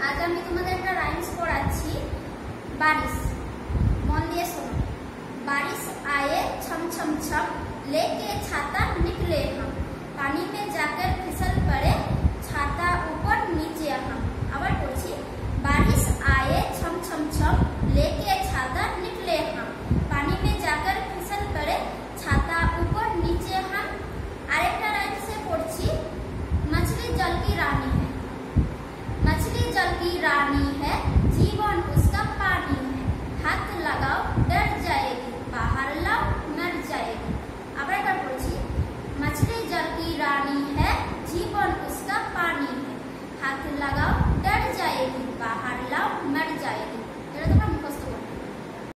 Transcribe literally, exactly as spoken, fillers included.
আজ আমি তোমাদের একটা রাইমস পড়াচ্ছি। বারিশ, মন দিয়ে শোনো। बारिश आए छम छम छम, लेके छाता निकले हम।